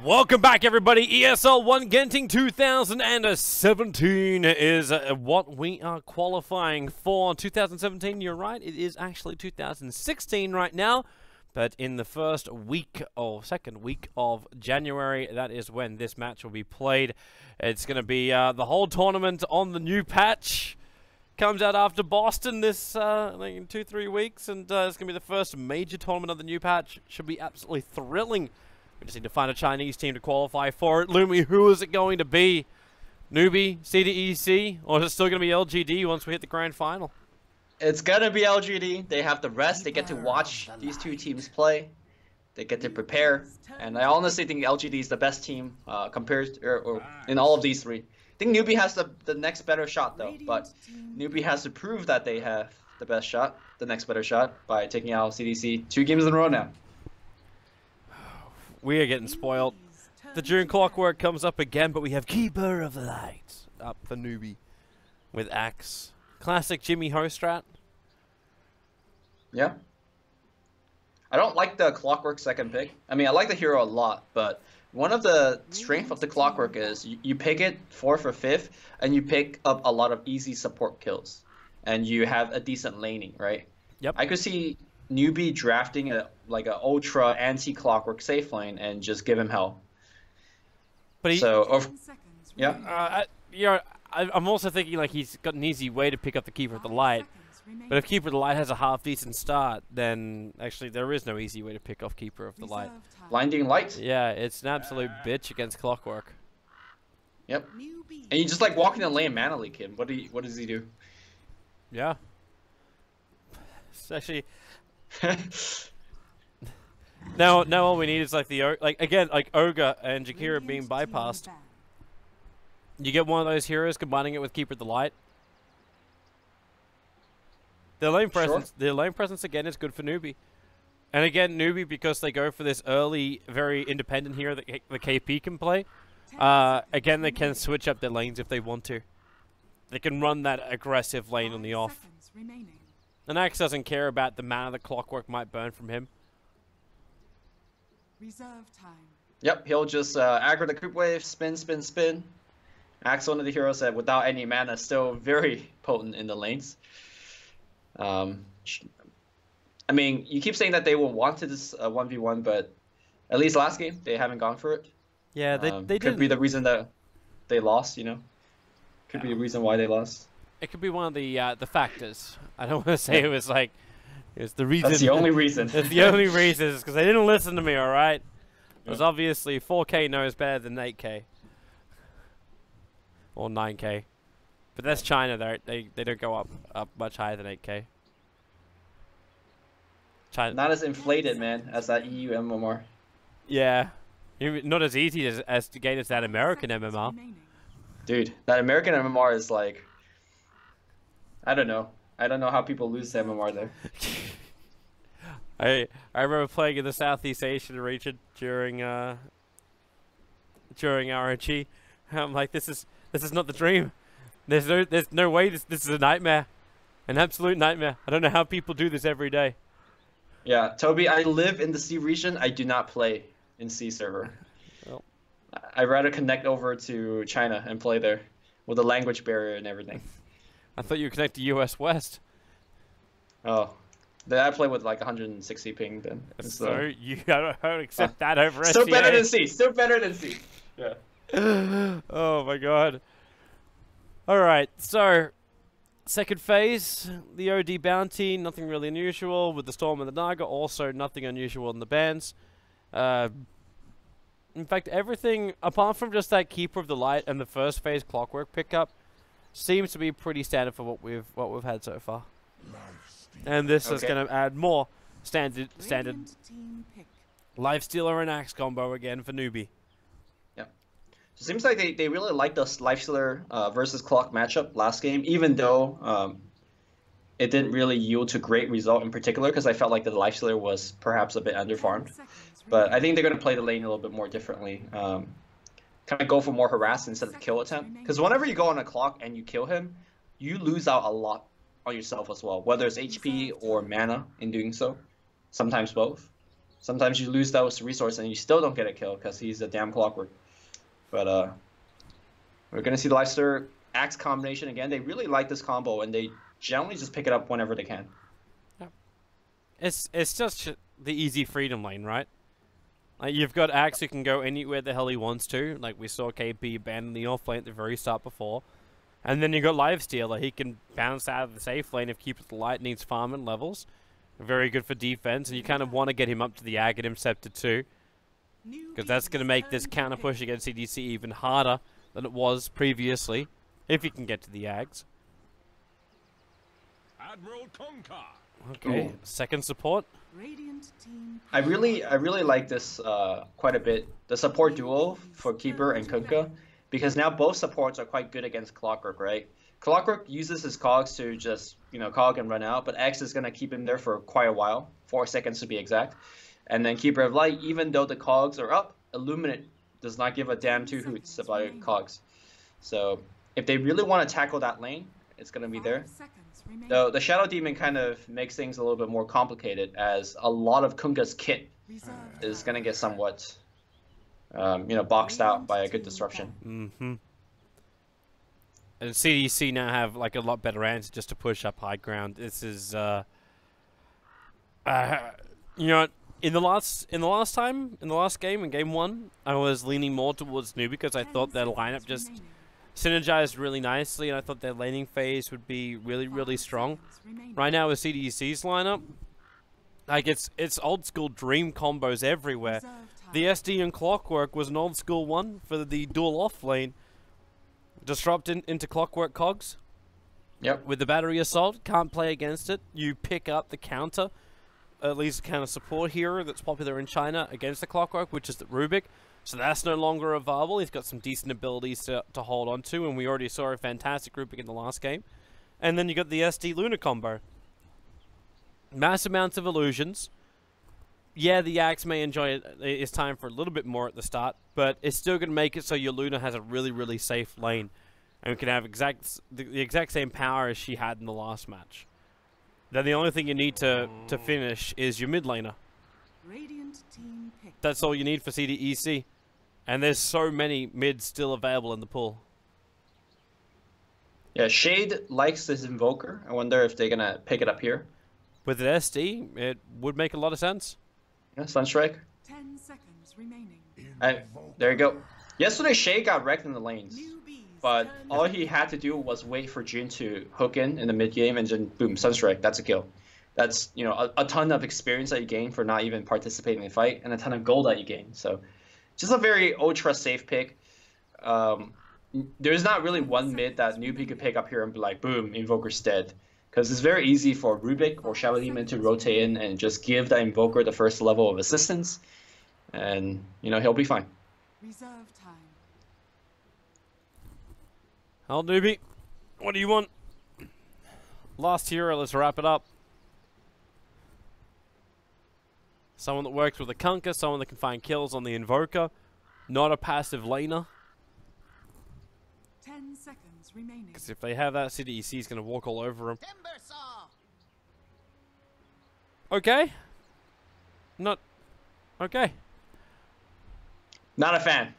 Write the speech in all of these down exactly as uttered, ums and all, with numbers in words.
Welcome back, everybody. E S L one Genting two thousand seventeen is uh, what we are qualifying for. two thousand seventeen, you're right. It is actually two thousand sixteen right now. But in the first week or second week of January, that is when this match will be played. It's going to be uh, the whole tournament on the new patch. Comes out after Boston this uh, like in two, three weeks. And uh, it's going to be the first major tournament of the new patch. Should be absolutely thrilling. We just need to find a Chinese team to qualify for it. Lumi, who is it going to be? Newbie, C D E C, or is it still going to be L G D once we hit the grand final? It's going to be L G D. They have the rest. They get to watch these two teams play. They get to prepare. And I honestly think L G D is the best team uh, compared to, or, or in all of these three. I think Newbie has the, the next better shot, though. But Newbie has to prove that they have the best shot, the next better shot, by taking out C D C two games in a row now. We are getting spoiled. The June Clockwork comes up again, but we have Keeper of the Light up for Newbie with Axe. Classic Jimmy Ho strat. Yeah. I don't like the Clockwork second pick. I mean, I like the hero a lot, but one of the strengths of the Clockwork is you, you pick it fourth or fifth, and you pick up a lot of easy support kills, and you have a decent laning, right? Yep. I could see Newbie drafting a like an ultra anti-Clockwork safe lane and just give him hell. But he, so, or, yeah. Uh, I, you know, I, I'm also thinking like he's got an easy way to pick up the Keeper of the Light. But if Keeper of the Light has a half decent start, then actually there is no easy way to pick off Keeper of the Light. Blinding Light. Yeah, it's an absolute bitch against Clockwork. Yep. And you just like walk in the lane mana leak him. What do you, what does he do? Yeah. It's actually. now, now all we need is like the like again like Ogre and Jakira being bypassed. You get one of those heroes combining it with Keeper of the Light. Their lane presence, sure. Their lane presence again is good for Newbie, and again Newbie because they go for this early, very independent hero that the K P can play. Uh, again, they can switch up their lanes if they want to. They can run that aggressive lane on the off. And Axe doesn't care about the mana the Clockwork might burn from him. Reserve time. Yep, he'll just uh, aggro the creep wave, spin, spin, spin. Axe, one of the heroes that without any mana, still very potent in the lanes. Um, I mean, you keep saying that they will want to this uh, one v one, but at least last game, they haven't gone for it. Yeah, they, um, they Could didn't. be the reason that they lost, you know? Could be the reason why they lost. It could be one of the uh, the factors. I don't want to say it was like it was the reason. That's the only reason. It's the only reason is because they didn't listen to me. All right. Because obviously four K knows better than eight K or nine K, but that's China. They they they don't go up up much higher than eight K. China. Not as inflated, man, as that E U M M R. Yeah, not as easy as as to gain as that American M M R. Dude, that American M M R is like. I don't know. I don't know how people lose to M M R there. I I remember playing in the Southeast Asian region during uh during R N G. I'm like, this is this is not the dream. There's no there's no way this this is a nightmare, an absolute nightmare. I don't know how people do this every day. Yeah, Toby, I live in the C region. I do not play in C server. Well. I'd rather connect over to China and play there with the language barrier and everything. I thought you were connected to U S West. Oh, then I play with like one hundred sixty ping then. So, so you gotta accept uh, that over Still S C A. better than C. Still better than C. Yeah. Oh my god. All right, so second phase, the O D bounty, nothing really unusual with the Storm and the Naga. Also, nothing unusual in the bans. Uh, in fact, everything apart from just that Keeper of the Light and the first phase Clockwork pickup. Seems to be pretty standard for what we've what we've had so far, and this okay. is going to add more standard standard Lifestealer and Axe combo again for Newbie. Yeah, so it seems like they they really like the Lifestealer uh, versus Clock matchup last game, even though um, it didn't really yield to great result in particular because I felt like the Lifestealer was perhaps a bit underfarmed. But I think they're going to play the lane a little bit more differently. Um, kind of go for more harass instead of kill attempt. Because whenever you go on a Clock and you kill him, you lose out a lot on yourself as well, whether it's H P or mana in doing so. Sometimes both. Sometimes you lose those resources and you still don't get a kill because he's a damn Clockwork. But uh, we're gonna see the Lifestealer Axe combination again. They really like this combo and they generally just pick it up whenever they can. Yep. It's it's just the easy freedom lane, right? Like you've got Axe who can go anywhere the hell he wants to. Like we saw K P abandon the off lane at the very start before. And then you got Lifestealer. He can bounce out of the safe lane if Keep It Light needs farming levels. Very good for defense, and you kind of want to get him up to the Aghanim Scepter too. Because that's going to make this counter push against C D C even harder than it was previously. If he can get to the Ags. Admiral Kunkka. Okay, Ooh. second support. I really, I really like this uh, quite a bit. The support duo for Keeper and Kunkka, because now both supports are quite good against Clockwork, right? Clockwork uses his cogs to just, you know, cog and run out, but X is gonna keep him there for quite a while, four seconds to be exact. And then Keeper of Light, even though the cogs are up, Illuminate does not give a damn two hoots about cogs. So if they really want to tackle that lane, it's gonna be there. Though the Shadow Demon kind of makes things a little bit more complicated, as a lot of Kunkka's kit is gonna get somewhat, um, you know, boxed out by a good disruption. Mm-hmm. And C D C now have like a lot better answer just to push up high ground. This is, uh, uh, you know, in the last in the last time in the last game in game one, I was leaning more towards New because I thought their lineup just synergized really nicely, and I thought their laning phase would be really really strong. Right now with C D C's lineup, like it's it's old school dream combos everywhere. The S D and Clockwork was an old school one for the dual off lane. Disrupt in, into Clockwork cogs. Yep. With the battery assault, can't play against it. You pick up the counter, at least the counter support hero that's popular in China against the Clockwork, which is the Rubik. So that's no longer available. He's got some decent abilities to, to hold on to, and we already saw a fantastic Rubik in the last game. And then you got the S D Luna combo. Mass amounts of illusions. Yeah, the Axe may enjoy it. It's time for a little bit more at the start, but it's still going to make it so your Luna has a really, really safe lane. And we can have exact the, the exact same power as she had in the last match. Then the only thing you need to, to finish is your mid laner. That's all you need for C D E C. And there's so many mids still available in the pool. Yeah, Shade likes this Invoker. I wonder if they're going to pick it up here. With an S D, it would make a lot of sense. Yeah, Sunstrike. Ten seconds remaining. I, there you go. Yesterday, Shay got wrecked in the lanes, but all he had to do was wait for Jhin to hook in in the mid game, and then boom, Sunstrike. That's a kill. That's, you know, a, a ton of experience that you gain for not even participating in the fight, and a ton of gold that you gain. So, just a very ultra safe pick. Um, there's not really one mid that Newbie could pick up here and be like, boom, Invoker's dead. Because it's very easy for Rubik or Shadow Demon to rotate in and just give the Invoker the first level of assistance. And, you know, he'll be fine. Reserve time. Hell, Newbie, what do you want? Last hero, let's wrap it up. Someone that works with a Kunkka, someone that can find kills on the Invoker. Not a passive laner. Ten seconds remaining. Because if they have that, C D E C is going to walk all over them. Okay. Not... Okay. Not a fan.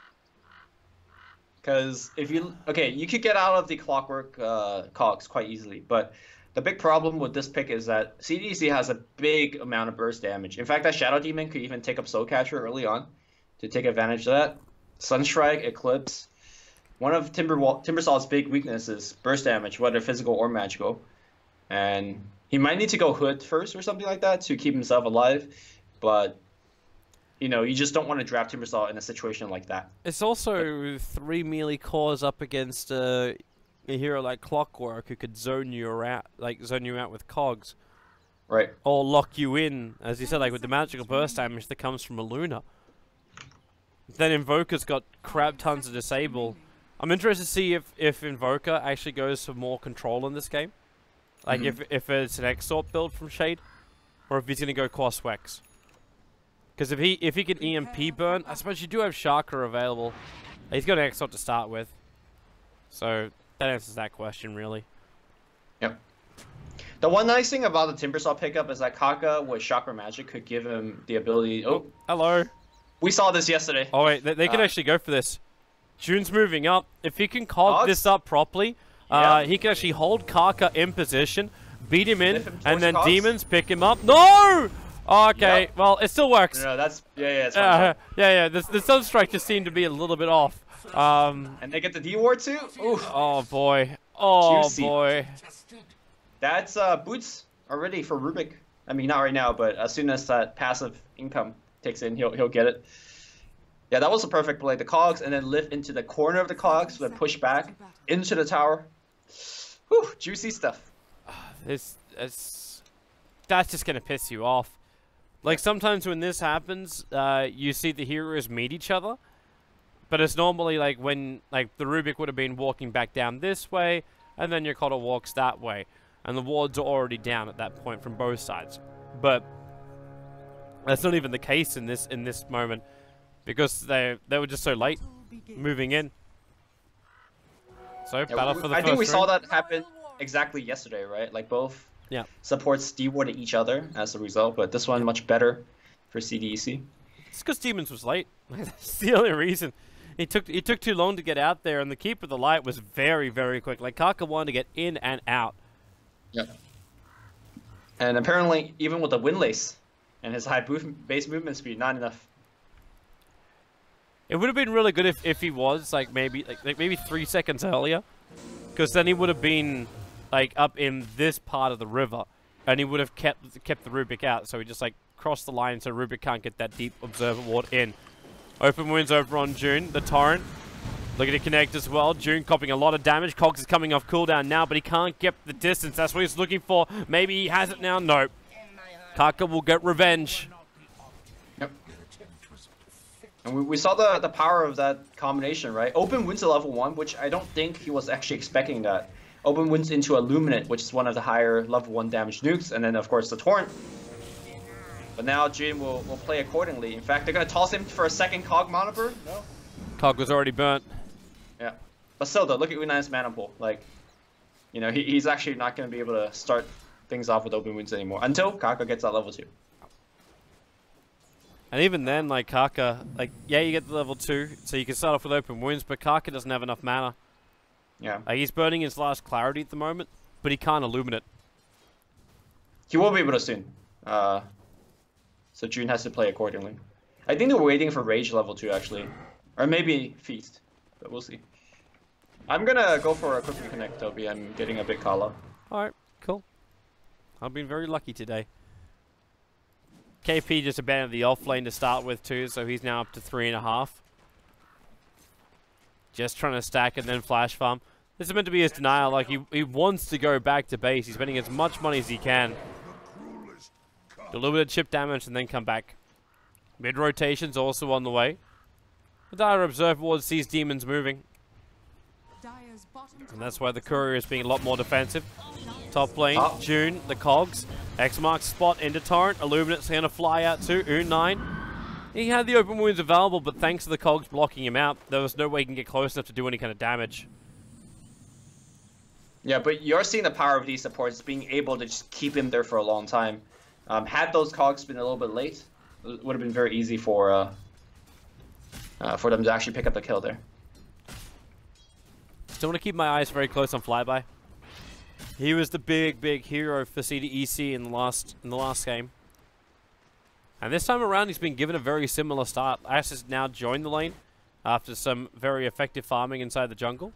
Because if you... Okay, you could get out of the Clockwork uh, cogs quite easily, but the big problem with this pick is that C D C has a big amount of burst damage. In fact, that Shadow Demon could even take up Soul Catcher early on to take advantage of that. Sunstrike, Eclipse. One of Timber Timbersault's big weaknesses, burst damage, whether physical or magical. And he might need to go Hood first or something like that to keep himself alive. But, you know, you just don't want to draft Timbersault in a situation like that. It's also three melee cores up against uh, a hero like Clockwork who could zone you out, like zone you out with cogs. Right. Or lock you in, as you said, like with the magical burst damage that comes from a Luna. Then Invoker's got crap tons of disable. I'm interested to see if, if Invoker actually goes for more control in this game. Like mm-hmm. if, if it's an Exort build from Shade, or if he's going to go Quaswex. Because if he if he can E M P burn, I suppose you do have Shaka available. He's got an Exort to start with. So that answers that question, really. Yep. The one nice thing about the Timbersaw pickup is that Kaka with Chakra Magic could give him the ability. Oh, Hello. we saw this yesterday. Oh wait, they, they can Uh, actually go for this. June's moving up. If he can cog Cogs? this up properly, uh, Yeah. he can actually hold Kaka in position, beat him in, Lift him towards and then Cogs? Demons pick him up. No! Okay, Yep. well, it still works. No, no, that's yeah, yeah, it's fine. Uh, yeah, yeah, the, the Sunstrike just seemed to be a little bit off. Um, And they get the D Ward too. Oof. oh boy. Oh Juicy. boy. That's uh, boots already for Rubik. I mean, not right now, but as soon as that passive income takes in, he'll he'll get it. Yeah, that was a perfect play. The cogs, and then lift into the corner of the cogs, then push back into the tower. Whew, juicy stuff. This, it's, that's just gonna piss you off. Like sometimes when this happens, uh, you see the heroes meet each other, but it's normally like when like the Rubik would have been walking back down this way, and then Yokota walks that way, and the wards are already down at that point from both sides. But that's not even the case in this in this moment, because they they were just so late moving in. So Yeah, battle we- for the I first think we saw room. that happen exactly yesterday, right? Like both Yeah. supports D-warded each other as a result, but this one much better for C D E C. It's because Demons was late. That's the only reason. He took he took too long to get out there, and the Keeper of the Light was very, very quick. Like, Kaka wanted to get in and out. Yeah. And apparently, even with the Windlace and his high move base movement speed, not enough. It would have been really good if, if he was, like, maybe like, like maybe three seconds earlier. Because then he would have been, like, up in this part of the river. And he would have kept kept the Rubik out. So he just, like, crossed the line so Rubik can't get that deep Observer Ward in. Open wins over on June. The Torrent. Looking to connect as well. June copying a lot of damage. Cogs is coming off cooldown now, but he can't get the distance. That's what he's looking for. Maybe he has it now. Nope. Kaka will get revenge. Yep. And we, we saw the, the power of that combination, right? Open wins to level one, which I don't think he was actually expecting that. Open wins into Illuminate, which is one of the higher level one damage nukes, and then of course the Torrent. But now Jin will, will play accordingly. In fact, they're going to toss him for a second Cog Monitor? No? Cog was already burnt. Yeah. But still though, look at Unai's mana pool. Like, you know, he, he's actually not going to be able to start things off with open wounds anymore until Kaka gets that level two. And even then, like, Kaka, like, yeah, you get the level two, so you can start off with open wounds, but Kaka doesn't have enough mana. Yeah. Like, he's burning his last clarity at the moment, but he can't illuminate. He will be able to soon. Uh, so June has to play accordingly. I think they're waiting for Rage level two actually. Or maybe Feast. But we'll see. I'm gonna go for a quick reconnect, Toby. I'm getting a big call up. Alright, cool. I've been very lucky today. K P just abandoned the off lane to start with too, so he's now up to three and a half. Just trying to stack and then flash farm. This is meant to be his denial, like he, he wants to go back to base. He's spending as much money as he can. Do a little bit of chip damage and then come back. Mid rotation's also on the way. The Dire Observer Ward sees Demons moving. Dire's bottom And that's why the Courier is being a lot more defensive. Top lane, Oh. June, the Cogs. X marks spot into Torrent. Illuminate's going to fly out too. U nine. He had the open wounds available, but thanks to the Cogs blocking him out, there was no way he can get close enough to do any kind of damage. Yeah, but you're seeing the power of these supports being able to just keep him there for a long time. Um, had those cogs been a little bit late, it would have been very easy for uh, uh, for them to actually pick up the kill there. Still want to keep my eyes very close on Flyby. He was the big, big hero for C D E C in the last in the last game. And this time around, he's been given a very similar start. Ash has now joined the lane after some very effective farming inside the jungle.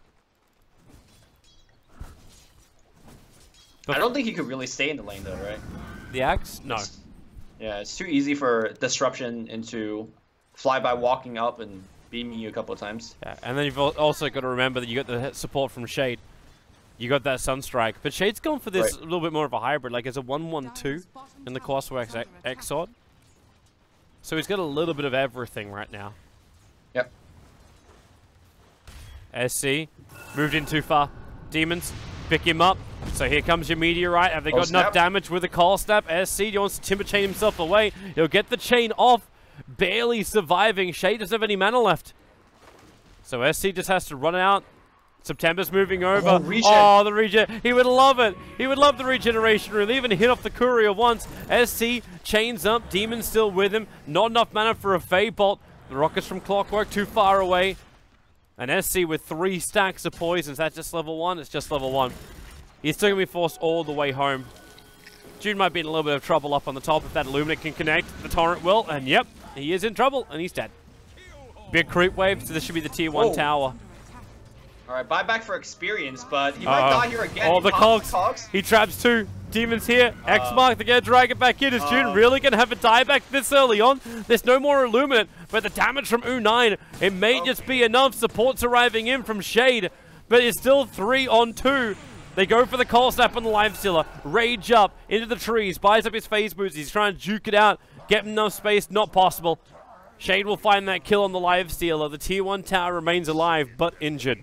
I don't think he could really stay in the lane though, right? The Axe? No. It's- yeah, it's too easy for disruption into Flyby walking up and beaming you a couple of times. Yeah, and then you've al- also got to remember that you got the hit support from Shade. You got that Sunstrike. But Shade's gone for this Right. a little bit more of a hybrid, like it's a one one two in the Crossworks X- X-Sword. So he's got a little bit of everything right now. Yep. S C, moved in too far. Demons, pick him up. So here comes your Meteorite. Have they Oh, got enough snap. damage with a call snap? S C wants to timber chain himself away. He'll get the chain off. Barely surviving. Shade doesn't have any mana left. So S C just has to run out September's moving over. Oh, regen. Oh, the regen. He would love it. He would love the regeneration rune. They even hit off the courier once. S C chains up. Demon's still with him. Not enough mana for a Fade Bolt. The rockets from Clockwork too far away. And S C with three stacks of poisons. That's just level one. It's just level one. He's still going to be forced all the way home. June might be in a little bit of trouble up on the top if that Illuminate can connect. The Torrent will. And yep, he is in trouble. And he's dead. Big creep wave. So this should be the tier one Whoa. tower. Alright, buyback for experience, but he Uh might -oh. die here again. Oh, He the pops cogs. He traps two. Demons here. Uh, X-Mark, they're going to drag it back in. Is June uh, really going to have a dieback this early on? There's no more Illuminate, but the damage from U nine, it may Okay. just be enough. Support's arriving in from Shade, but it's still three on two. They go for the Cold Snap on the Lifestealer. Rage up into the trees. Buys up his phase boots. He's trying to juke it out. Get enough space. Not possible. Shade will find that kill on the Lifestealer. The tier one tower remains alive, but injured.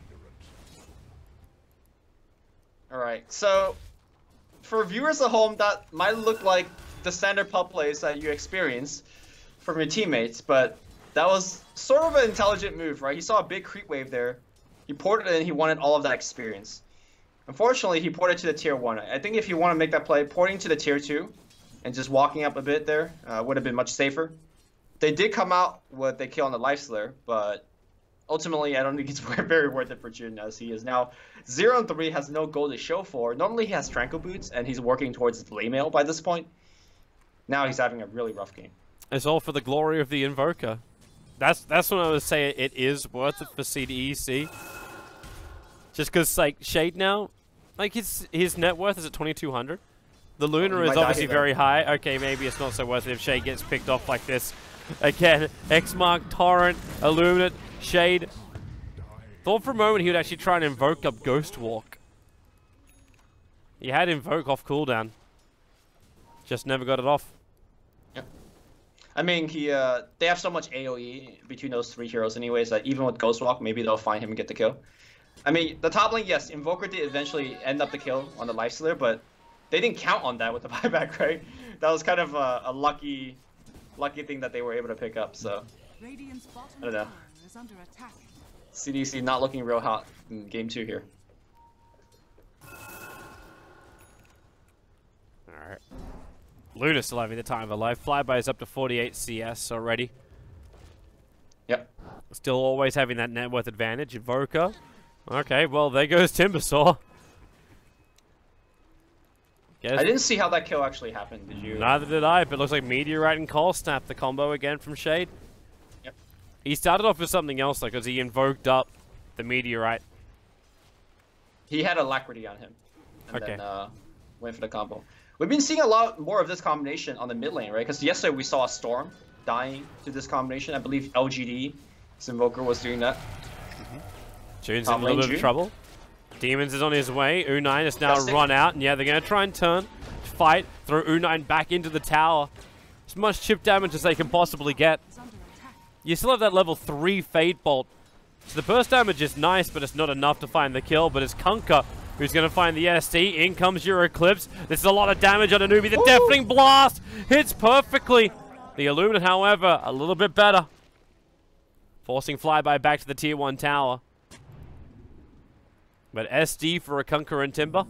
Alright, so for viewers at home, that might look like the standard pub plays that you experience from your teammates, but that was sort of an intelligent move, right? He saw a big creep wave there. He ported it and he wanted all of that experience. Unfortunately, he ported to the tier one. I think if you want to make that play, porting to the tier two and just walking up a bit there uh, would have been much safer. They did come out with a kill on the Lifestealer, but ultimately, I don't think it's very worth it for Jun, as he is now zero and three, has no goal to show for. Normally, he has Tranquil Boots, and he's working towards Blaymail by this point. Now he's having a really rough game. It's all for the glory of the Invoker. That's that's when I would say it is worth it for C D E C. Just because, like, Shade now, like, his his net worth is at twenty-two hundred. The Lunar Oh, is might die obviously here, very high. Okay, maybe it's not so worth it if Shade gets picked off like this. Again, X-Mark, Torrent, Illuminate, Shade. Thought for a moment he would actually try and invoke up Ghost Walk. He had Invoke off cooldown. Just never got it off. Yep. I mean, he uh, they have so much A O E between those three heroes anyways that even with Ghost Walk, maybe they'll find him and get the kill. I mean, the top lane, yes, Invoker did eventually end up the kill on the Lifestealer, but they didn't count on that with the buyback, right? That was kind of a, a lucky, lucky thing that they were able to pick up, so Radiant's bottom I don't know. tower is under attack. C D C not looking real hot in game two here. Alright. Luna still having the time of life. Flyby is up to forty-eight C S already. Yep. Still always having that net worth advantage. Invoker. Okay, well, there goes Timbersaw. Guess I didn't see how that kill actually happened. Did you? Neither did I, but it looks like Meteorite and Cold Snap, the combo again from Shade. Yep. He started off with something else, though, because he invoked up the Meteorite. He had Alacrity on him, and Okay. then uh, went for the combo. We've been seeing a lot more of this combination on the mid lane, right? Because yesterday we saw a Storm dying to this combination. I believe L G D, his Invoker, was doing that. June's Top in a little lane bit of June. trouble. Demons is on his way. U nine is now That's it. run out, and yeah, they're going to try and turn, fight, throw U nine back into the tower. As much chip damage as they can possibly get. Is under attack. You still have that level three Fade Bolt. So the burst damage is nice, but it's not enough to find the kill. But it's Kunkka who's going to find the S D. In comes your Eclipse. This is a lot of damage on Anubi. The Ooh. Deafening Blast hits perfectly. The Illuminate, however, a little bit better. Forcing Flyby back to the tier one tower. But S D for a Kunkka and Timber.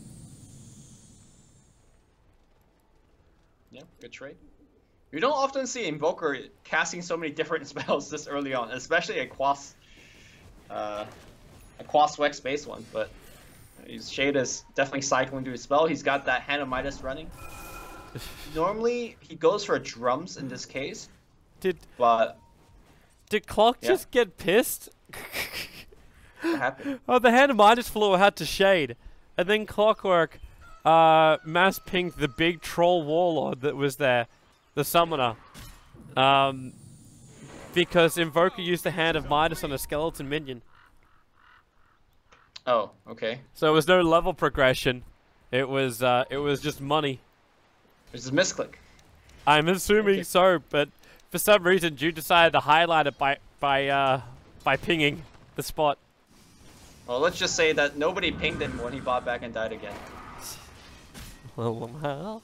Yeah, good trade. You don't often see Invoker casting so many different spells this early on, especially a Quas, uh, a Quas Wex based one. But his Shade is definitely cycling through his spell. He's got that Hand of Midas running. Normally he goes for drums in this case, Did but did Clock Yeah. just get pissed? what happened? Oh, the Hand of Midas flew out to Shade. And then Clockwork uh, mass pinged the big troll warlord that was there. The summoner. Um, because Invoker used the Hand of Midas on a skeleton minion. Oh, okay. So it was no level progression. It was uh, it was just money. There's a misclick. I'm assuming Okay. so, but for some reason Jude decided to highlight it by by uh, by pinging the spot. Well, let's just say that nobody pinged him when he bought back and died again. Well,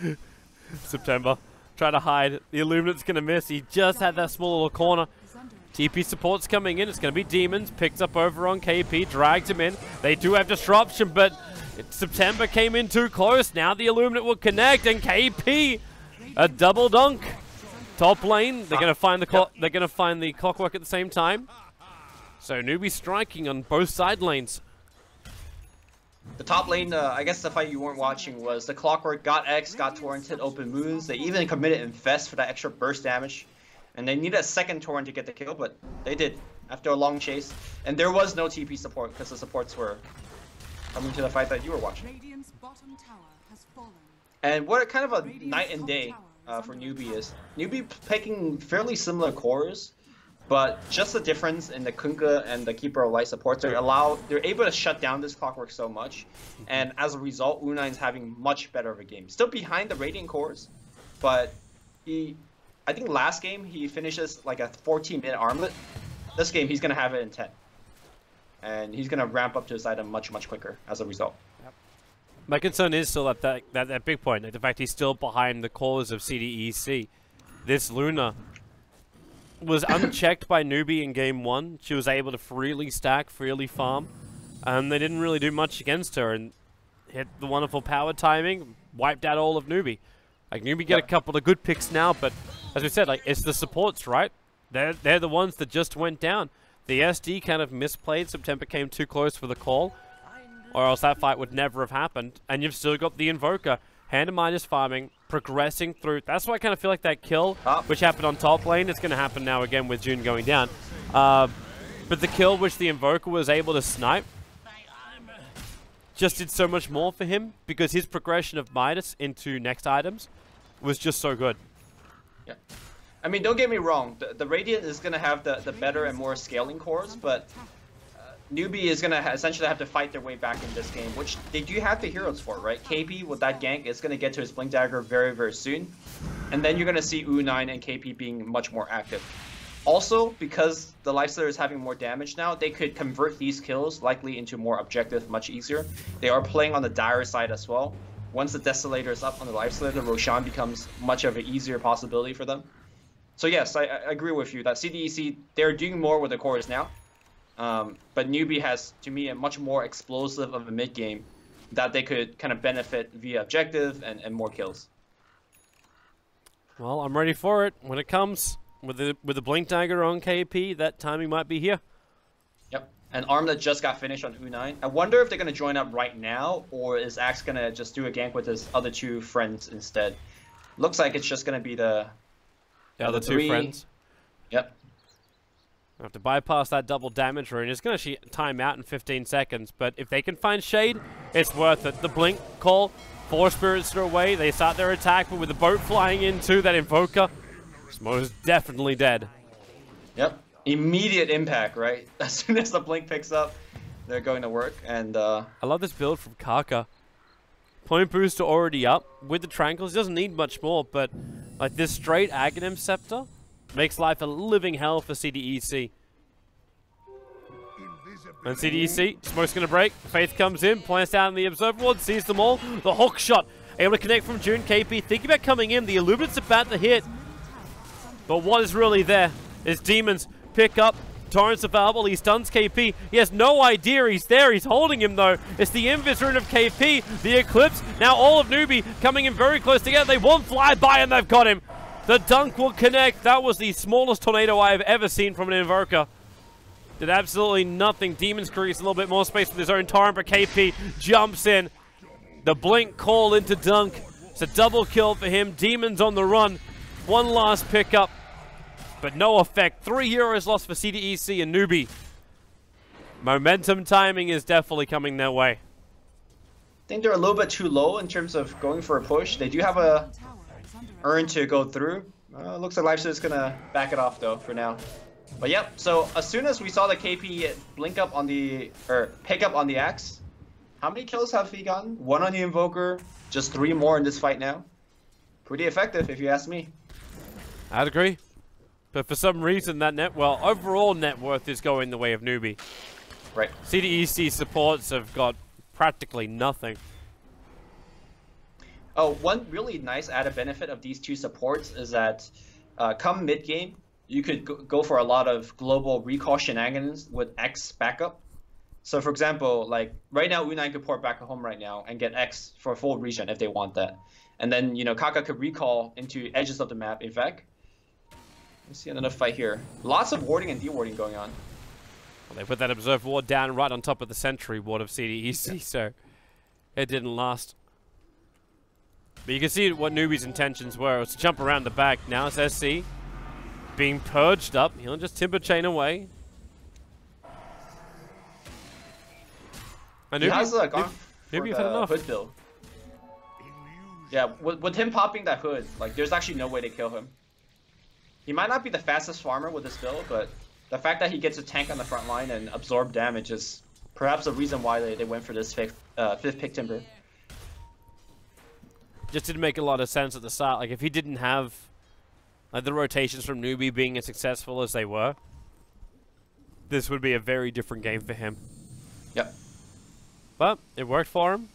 September. Try to hide. The Illuminate's gonna miss. He just had that small little corner. Is under T P support's coming in. It's going to be Demons. Picked up over on K P. Dragged him in. They do have disruption, but September came in too close. Now the Illuminate will connect, and K P a double dunk. Top lane. They're going to find the clock. They're going to find the Clockwork at the same time. So Newbie striking on both side lanes. The top lane, uh, I guess the fight you weren't watching was the Clockwork got X, got Torrented, open moons. They even committed Infest for that extra burst damage. And they needed a second Torrent to get the kill, but they did after a long chase. And there was no T P support because the supports were coming to the fight that you were watching. Radiant's bottom tower has fallen. And what kind of a night and day uh, for Newbie is, Newbie picking fairly similar cores, but just the difference in the Kunkka and the Keeper of Light supports, they allow, they're able to shut down this Clockwork so much. And as a result, U nine's having much better of a game. Still behind the Radiant cores, but he... I think last game he finishes like a fourteen minute armlet. This game he's gonna have it in ten, and he's gonna ramp up to his item much much quicker as a result. Yep. My concern is still at that, that that big point, like the fact he's still behind the cores of C D E C. This Luna was unchecked by Newbie in game one. She was able to freely stack, freely farm, and they didn't really do much against her. And hit the wonderful power timing, wiped out all of Newbie. Like Newbie get Yep. a couple of good picks now, but as we said, like it's the supports, right? They're they're the ones that just went down. The S D kind of misplayed. September came too close for the call, or else that fight would never have happened. And you've still got the Invoker. Hand of Midas farming, progressing through. That's why I kind of feel like that kill, Ah. which happened on top lane, is going to happen now again with June going down. Uh, but the kill which the Invoker was able to snipe just did so much more for him because his progression of Midas into next items was just so good. Yeah, I mean, don't get me wrong. The, the Radiant is gonna have the the better and more scaling cores, but uh, Newbie is gonna ha essentially have to fight their way back in this game, which they do have the heroes for, right? K P with that gank is gonna get to his Blink Dagger very very soon, and then you're gonna see U nine and K P being much more active. Also, because the Lifestealer is having more damage now, they could convert these kills likely into more objective much easier. They are playing on the Dire side as well. Once the Desolator is up on the Lifestealer, the Roshan becomes much of an easier possibility for them. So yes, I, I agree with you that C D E C, they're doing more with the cores now. Um, but Newbie has, to me, a much more explosive of a mid game that they could kind of benefit via objective and, and more kills. Well, I'm ready for it. When it comes with the with the Blink Dagger on K P, that timing might be here. Yep. An arm that just got finished on U nine. I wonder if they're going to join up right now, or is Axe going to just do a gank with his other two friends instead? Looks like it's just going to be the... The other two three. friends. Yep. I have to bypass that double damage rune. It's going to time out in fifteen seconds, but if they can find Shade, it's worth it. The Blink call, four spirits are away. They start their attack, but with the boat flying into that Invoker, it's most definitely dead. Yep. Immediate impact, right? As soon as the Blink picks up, they're going to work, and uh... I love this build from Kaka. Point booster already up. With the Tranquils, he doesn't need much more, but like this straight Aghanim Scepter makes life a living hell for C D E C. And C D E C, smoke's gonna break. Faith comes in, plants down in the Observer Ward, sees them all. The hook shot, able to connect from June. K P thinking about coming in. The Illuminate's about to hit. But what is really there is Demons pick up. Torrent's available, he stuns K P. He has no idea he's there, he's holding him though. It's the Invis rune of K P, the Eclipse, now all of Newbie coming in very close together. They won't fly by and they've got him. The dunk will connect. That was the smallest tornado I have ever seen from an Invoker. Did absolutely nothing. Demons creates a little bit more space with his own Torrent, but K P jumps in. The Blink call into dunk. It's a double kill for him. Demons on the run. One last pickup. But no effect. Three heroes lost for C D E C and Newbie. Momentum timing is definitely coming their way. I think they're a little bit too low in terms of going for a push. They do have a urn to go through. Uh, looks like Lifestealer is going to back it off though for now. But yep, so as soon as we saw the K P blink up on the, or pick up on the Axe, how many kills have he gotten? One on the Invoker, just three more in this fight now. Pretty effective if you ask me. I'd agree. But for some reason that net, well, overall net worth is going the way of Newbie. Right. C D E C supports have got practically nothing. Oh, one really nice added benefit of these two supports is that uh, come mid game, you could go go for a lot of global recall shenanigans with X backup. So for example, like right now, U nine could port back home right now and get X for a full region if they want that. And then, you know, Kaka could recall into edges of the map, Evac. Let's see another fight here. Lots of warding and de-warding going on. Well, they put that observe ward down right on top of the sentry ward of C D E C, so it didn't last. But you can see what Newbie's intentions were. It was to jump around the back. Now it's S C being purged up. He'll just timber chain away. And He Newbie, has uh, gone Newbie, for Newbie had the enough. hood build. Yeah, with, with him popping that hood, like there's actually no way to kill him. He might not be the fastest farmer with this build, but the fact that he gets a tank on the front line and absorb damage is perhaps the reason why they, they went for this fifth, uh, fifth pick Timber. Just didn't make a lot of sense at the start. Like, if he didn't have like the rotations from Newbie being as successful as they were, this would be a very different game for him. Yep. But it worked for him.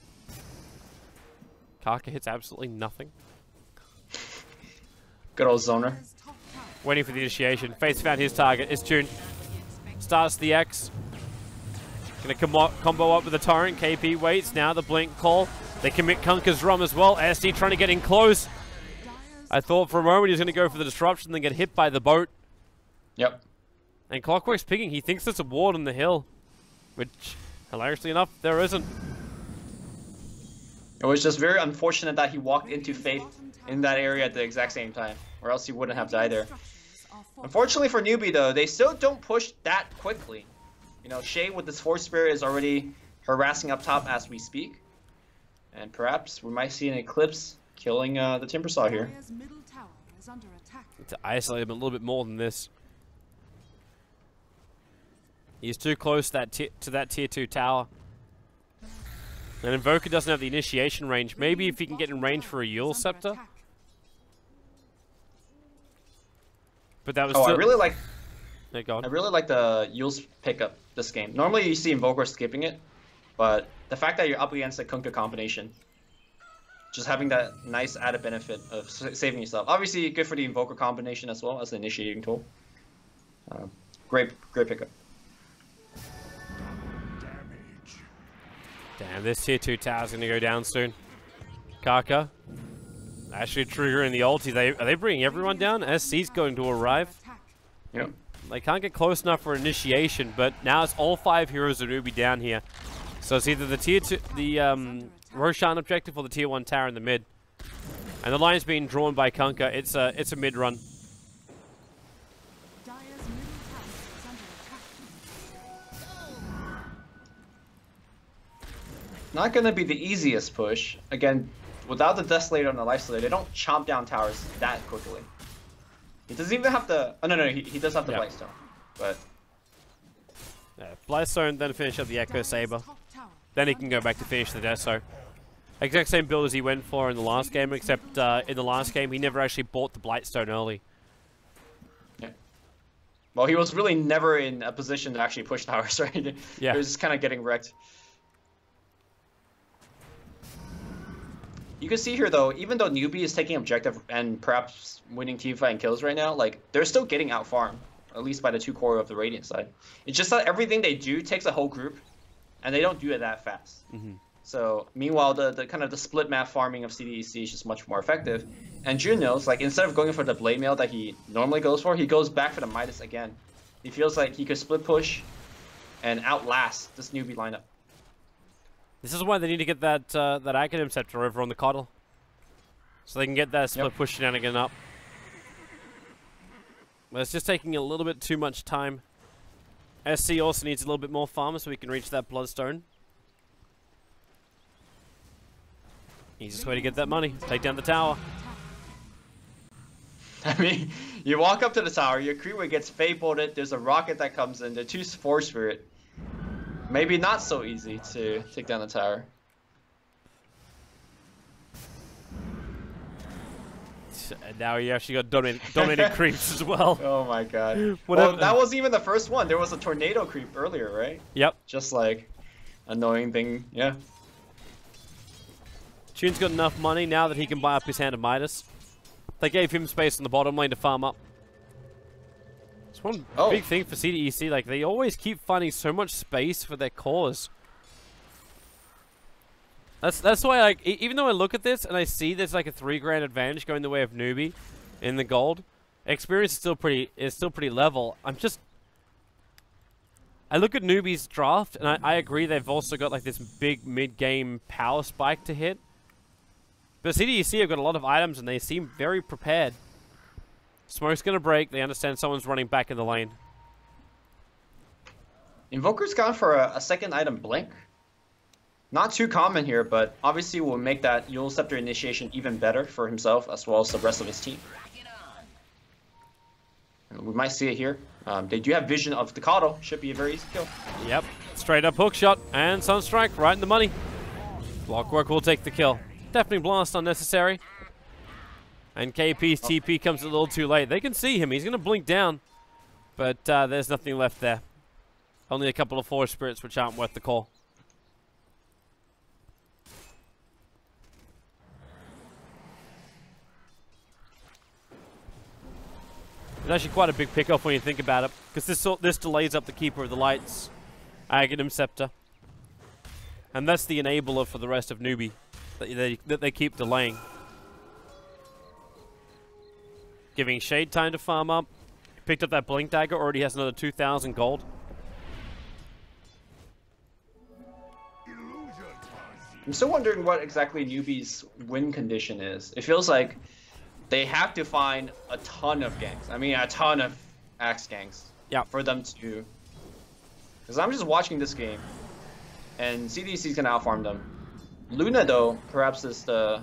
Kaka hits absolutely nothing. Good old zoner. Dire's top tower Waiting for the initiation. Faith found his target. It's Tune. Starts the X. Gonna com combo up with the Torrent. K P waits. Now the Blink call. They commit Kunkka's Rum as well. S D trying to get in close. Dire's I thought for a moment he was going to go for the disruption, then get hit by the boat. Yep. And Clockwork's picking. He thinks there's a ward on the hill. Which, hilariously enough, there isn't. It was just very unfortunate that he walked into Faith in that area at the exact same time, or else he wouldn't have died there. structures are fortified. Unfortunately for Newbie though, they still don't push that quickly. You know, Shay with his Force Spirit is already harassing up top as we speak. And perhaps we might see an Eclipse killing uh, the Timbersaw here. Dire's middle tower is under attack. To isolate him a little bit more than this. He's too close that ti to that tier two tower. And Invoker doesn't have the initiation range. Maybe if he can get in range for a Yule Is under Scepter. attack. But that was Oh, I still... really like There you go. I really like the Yule's pickup this game. Normally you see Invoker skipping it, but the fact that you're up against a Kunkka combination, just having that nice added benefit of s saving yourself. Obviously good for the Invoker combination as well as the initiating tool. Uh, great, great pickup. Damn, this tier two tower's gonna go down soon. Kaka. Actually triggering the ulti. They, are they bringing everyone down? S C's going to arrive. Attack. Yep. They can't get close enough for initiation, but now it's all five heroes of Newbie down here. So it's either the tier two, the um, Roshan objective or the tier one tower in the mid. And the line's being drawn by Kunkka. It's a, it's a mid run. Dire's middle tower is under attack. Not gonna be the easiest push. Again, without the Desolator and the Lifestealer, they don't chomp down towers that quickly. He doesn't even have the. Oh no no, he, he does have the Yeah. Blightstone, but Yeah, Blightstone, then finish up the Echo Dire's Saber. top tower Then he is can under go back to attack. finish the Deso. Exact same build as he went for in the last game, except uh, in the last game he never actually bought the Blightstone early. yeah. Well, he was really never in a position to actually push towers, right? Yeah. He was just kind of getting wrecked. You can see here though, even though Newbie is taking objective and perhaps winning teamfight and kills right now, like they're still getting out farmed, at least by the two core of the Radiant side. It's just that everything they do takes a whole group, and they don't do it that fast. Mm-hmm. So meanwhile, the, the kind of the split map farming of C D E C is just much more effective. And June knows, like instead of going for the Blade Mail that he normally goes for, he goes back for the Midas again. He feels like he could split push and outlast this Newbie lineup. This is why they need to get that uh, that Academ Scepter over on the Coddle. So they can get that split Yep. push shenanigan up. But it's just taking a little bit too much time. S C also needs a little bit more farm so we can reach that Bloodstone. Easiest way to get that money. Take down the tower. I mean, you walk up to the tower, your creeper gets Fade-bolted, there's a rocket that comes in, the two Force Spirit. Maybe not so easy to take down the tower. And now you actually got dominated, dominated creeps as well. Oh my god. Whatever. Well, that wasn't even the first one. There was a tornado creep earlier, right? Yep. Just like annoying thing, yeah. Tune's got enough money now that he can buy up his Hand of Midas. They gave him space on the bottom lane to farm up. It's one Oh. big thing for C D E C. Like, they always keep finding so much space for their cores. That's that's why, like, e even though I look at this and I see there's like a three grand advantage going the way of Newbie in the gold, experience is still pretty is still pretty level. I'm just, I look at Newbie's draft and I, I agree they've also got like this big mid game power spike to hit. But C D E C have got a lot of items and they seem very prepared. Smoke's gonna break. They understand someone's running back in the lane. Invoker's gone for a, a second item, Blink. Not too common here, but obviously will make that Eul Scepter initiation even better for himself as well as the rest of his team. And we might see it here. Um, they do have vision of Staccato. Should be a very easy kill. Yep. Straight up hook shot and Sunstrike right in the money. Blockwork will take the kill. Definitely blast unnecessary. And K P's T P comes a little too late. They can see him. He's going to blink down. But uh, there's nothing left there. Only a couple of Force Spirits which aren't worth the call. It's actually quite a big pickoff when you think about it, because this this delays up the Keeper of the Lights, Aghanim Scepter, and that's the enabler for the rest of Newbie that they that they keep delaying, giving Shade time to farm up. Picked up that Blink Dagger, already has another two thousand gold. I'm still wondering what exactly Newbie's win condition is. It feels like they have to find a ton of ganks. I mean, a ton of axe ganks. Yeah. For them to... Because I'm just watching this game, and C D C is going to outfarm them. Luna, though, perhaps is the...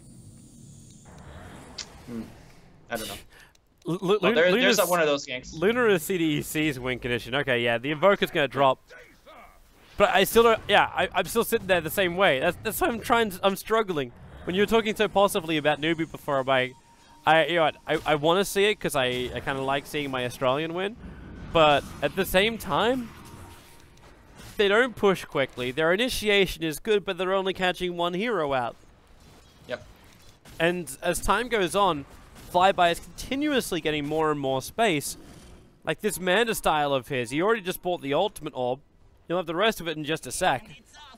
Hmm. I don't know. L Oh, there, there's a, one of those ganks. Lunar is C D E C's win condition. Okay, yeah, the Invoker's going to drop. But I still don't... Yeah, I, I'm still sitting there the same way. That's, that's why I'm trying... To, I'm struggling. When you were talking so positively about Newbie before, I'm like... I, you know what, I, I want to see it because I, I kind of like seeing my Australian win, but at the same time, they don't push quickly. Their initiation is good, but they're only catching one hero out. Yep. And as time goes on, Flyby is continuously getting more and more space. Like this Manda style of his, he already just bought the ultimate orb. He'll have the rest of it in just a sec.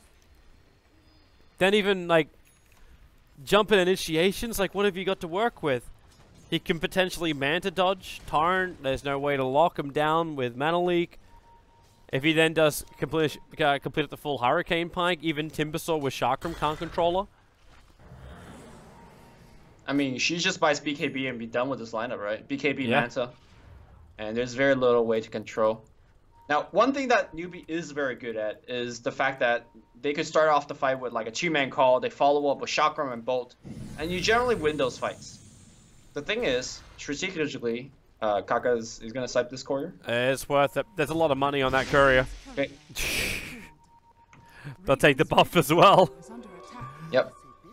Then even, like, jumping initiations, like, what have you got to work with? He can potentially Manta dodge, Torrent, there's no way to lock him down with Mana Leak. If he then does complete, uh, complete the full Hurricane Pike, even Timbersaw with Chakram can't control her. I mean, she just buys B K B and be done with this lineup, right? B K B Yeah. Manta. And there's very little way to control. Now, one thing that Newbie is very good at is the fact that they could start off the fight with like a two-man call, they follow up with Chakram and Bolt, and you generally win those fights. The thing is, strategically, uh, Kaka is, is going to swipe this courier. It's worth it. There's a lot of money on that courier. Okay. They'll take the buff as well. Is under attack. Yep.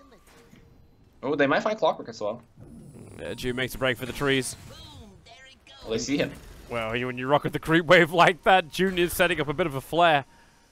Oh, they might find Clockwork as well. Yeah, June makes a break for the trees. Well, they see him. Well, you, when you rock with the creep wave like that, June is setting up a bit of a flare.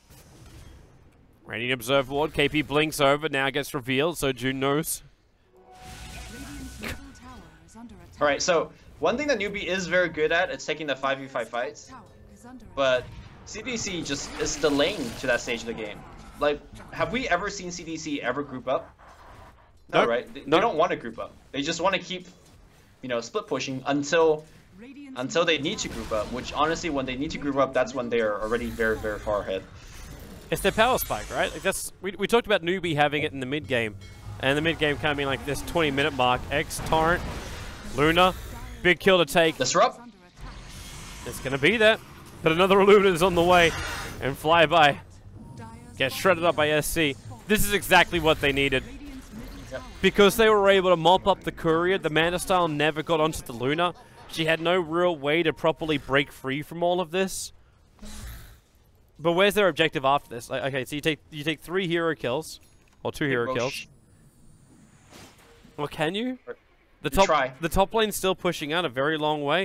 Radiant Observe Ward, K P blinks over, now gets revealed, so June knows. Radiant's middle tower is under attack. All right, so one thing that Newbie is very good at is taking the five v five fights, Tower is under but C D C just is delaying to that stage of the game. Like, have we ever seen C D C ever group up? No, Nope. right? They, they Nope. don't want to group up. They just want to keep, you know, split pushing until Radiant's until they need to group up. Which honestly, when they need to group up, that's when they are already very, very far ahead. It's their power spike, right? Like that's we, we talked about Newbie having it in the mid game, and the mid game kind of being like this twenty minute mark. X Torrent, Luna, big kill to take. Disrupt. under attack. It's gonna be there, but another Luna is on the way, and Flyby Dire's gets shredded up by S C. This is exactly what they needed. Radiant's middle tower Because they were able to mop up the courier, the Mana style never got onto the Luna. She had no real way to properly break free from all of this. But where's their objective after this? Like, okay, so you take you take three hero kills, or two hero Well, kills. sh- Well, can you? The You top try. the top lane's still pushing out a very long way.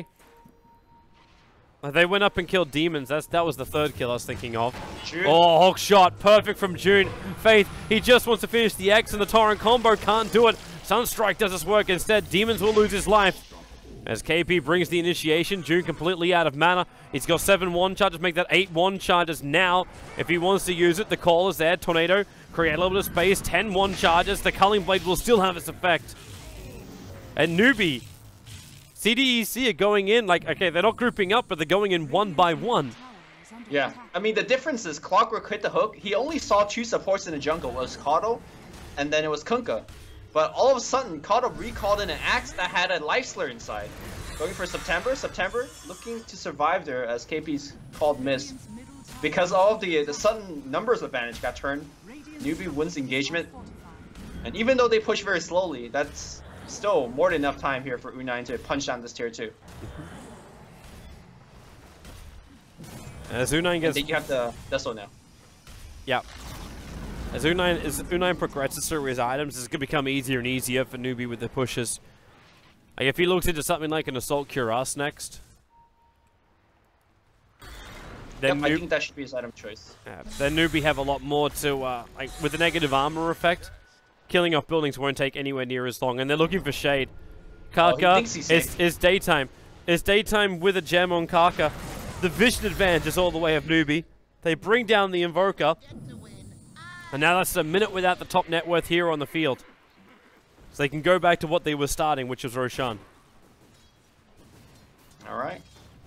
Like, they went up and killed demons. That's that was the third kill I was thinking of. June. Oh, Hawk shot, perfect from June. Faith, he just wants to finish the X and the Torrent combo, can't do it. Sunstrike does his work instead. Demons will lose his life. As K P brings the initiation, June completely out of mana. He's got seven one charges, make that eight one charges now. If he wants to use it, the call is there. Tornado, create a little bit of space, ten one charges. The Culling Blade will still have its effect. And Newbie, C D E C are going in, like, okay, they're not grouping up, but they're going in one by one. Yeah, I mean, the difference is Clockwork hit the hook. He only saw two supports in the jungle. It was Kato, and then it was Kunkka. But all of a sudden, Kato recalled in an axe that had a Life Slur inside. Going for September, September, looking to survive there as K P's called miss. Because all of the, the sudden numbers advantage got turned, Newbie wins engagement. And even though they push very slowly, that's still more than enough time here for U nine to punch down this tier two. As U nine gets... And then you have the Deso now. Yeah. As U nine, as U nine progresses through his items, it's going to become easier and easier for Newbie with the pushes. Like, if he looks into something like an Assault Cuirass next, then Yep, I think that should be his item choice. Yeah, then Newbie have a lot more to, uh, like, with the negative armor effect, killing off buildings won't take anywhere near as long, and they're looking for Shade. Karka, oh, it's, it's daytime. It's daytime with a gem on Karka. The vision advantage is all the way of Newbie. They bring down the Invoker. And now that's a minute without the top net worth here on the field. So they can go back to what they were starting, which was Roshan. Alright.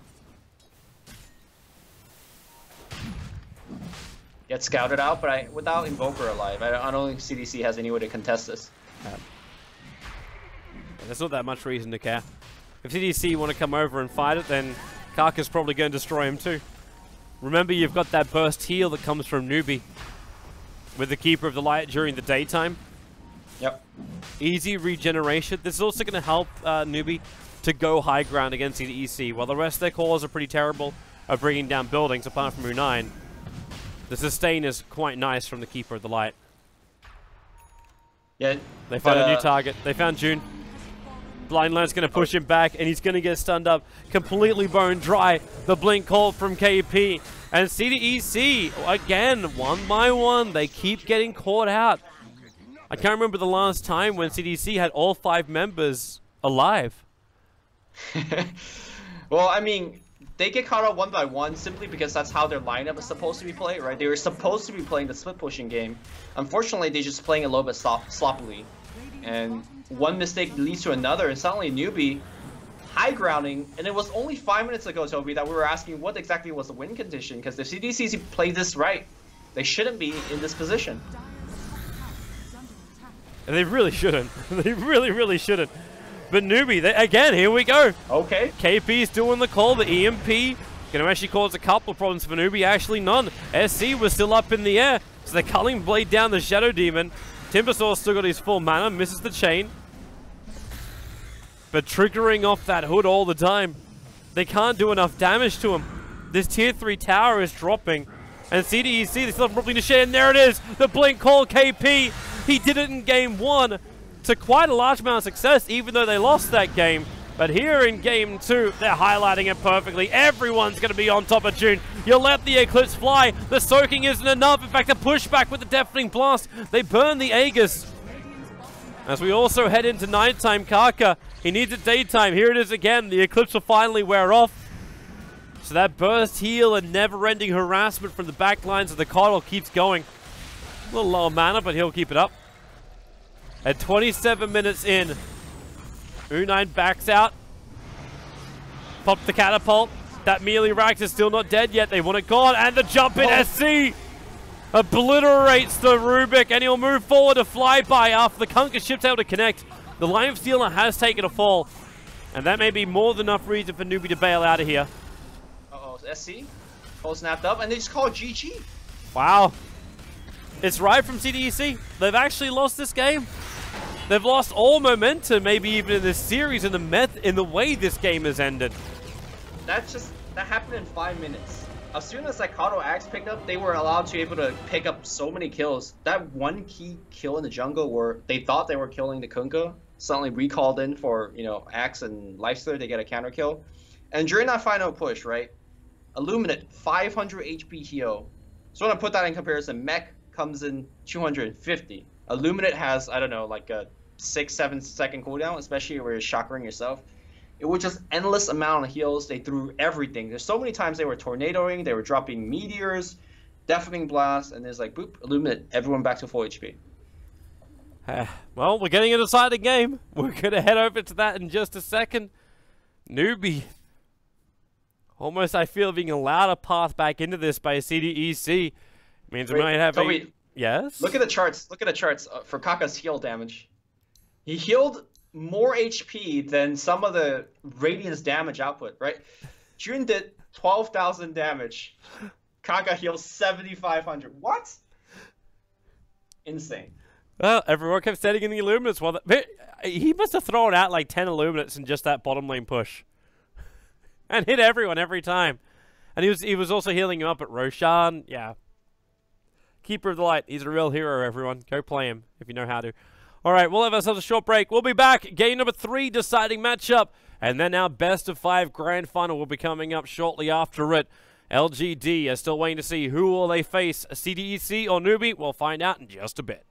Get scouted out, but I without Invoker alive, I, I don't think C D C has any way to contest this. Um, there's not that much reason to care. If C D C want to come over and fight it, then Karka's probably going to destroy him too. Remember, you've got that burst heal that comes from Newbie with the Keeper of the Light during the daytime. Yep. Easy regeneration. This is also going to help uh, Newbie to go high ground against C D E C. While the rest of their cores are pretty terrible at bringing down buildings, apart from U nine, the sustain is quite nice from the Keeper of the Light. Yeah. They found the, a new target. They found June. Blind Lant's going to push him back, and he's going to get stunned up. Completely bone dry. The blink call from K P. And C D E C, again, one by one, they keep getting caught out. I can't remember the last time when C D C had all five members alive. Well, I mean, they get caught out one by one simply because that's how their lineup is supposed to be played, right? They were supposed to be playing the split pushing game. Unfortunately, they're just playing a little bit slop sloppily. And one mistake leads to another, and suddenly Newbie high grounding, and it was only five minutes ago, Toby, that we were asking what exactly was the win condition, because if C D C played this right, they shouldn't be in this position. And they really shouldn't. They really, really shouldn't. But Newbie, they, again, here we go. Okay. K P's doing the call, the E M P. Gonna actually cause a couple of problems for Newbie, actually none. S C was still up in the air, so they're Culling Blade down the Shadow Demon. Timbersaw still got his full mana, misses the chain. But triggering off that hood all the time. They can't do enough damage to him. This tier three tower is dropping. And C D E C, they still have properly to share, and there it is! The blink call K P! He did it in game one to quite a large amount of success, even though they lost that game. But here in game two, they're highlighting it perfectly. Everyone's going to be on top of June. You let the Eclipse fly. The soaking isn't enough. In fact, the pushback with the Deafening Blast. They burn the Aegis. As we also head into nighttime, Karka, he needs it daytime. Here it is again. The Eclipse will finally wear off. So that burst heal and never-ending harassment from the back lines of the Coddle keeps going. A little lower mana, but he'll keep it up. At twenty-seven minutes in, U nine backs out. Pop the catapult. That melee Rax is still not dead yet. They want it gone. And the jump in. oh. S C obliterates the Rubik, and he'll move forward to flyby after the Kunkka ship's able to connect. The Lion Stealer has taken a fall. And that may be more than enough reason for Newbie to bail out of here. Uh-oh, S C. Full snapped up, and they just call it G G. Wow. It's right from C D E C. They've actually lost this game. They've lost all momentum, maybe even in this series, in the meth in the way this game has ended. That just that happened in five minutes. As soon as that Kato Axe picked up, they were allowed to be able to pick up so many kills. That one key kill in the jungle where they thought they were killing the Kunkka, suddenly recalled in for, you know, Axe and Lifestealer, they get a counter kill. And during that final push, right, Illuminate five hundred H P heal. So when I put that in comparison, Mech comes in two hundred fifty. Illuminate has, I don't know, like a six, seven second cooldown, especially where you're chakring yourself. it was just endless amount of heals. They threw everything. There's so many times they were tornadoing, they were dropping meteors, deafening blast, and there's like boop, illuminate, everyone back to full H P. Uh, well, we're getting a deciding game. We're going to head over to that in just a second. Newbie. Almost, I feel, being allowed a path back into this by C D E C. Means Wait, we might have Toby, a... Yes? Look at the charts. Look at the charts uh, for Kaka's heal damage. He healed more H P than some of the Radiant's damage output, right? Jun did twelve thousand damage. Kaka heals seventy-five hundred. What? Insane. Well, everyone kept standing in the Illuminates. Well, that, he must have thrown out like ten Illuminates in just that bottom lane push. And hit everyone every time. And he was he was also healing him up at Roshan. Yeah. Keeper of the Light. He's a real hero, everyone. Go play him if you know how to. All right, we'll have ourselves a short break. We'll be back. Game number three, deciding matchup. And then our best of five grand final will be coming up shortly after it. L G D are still waiting to see who will they face, C D E C or Newbie. We'll find out in just a bit.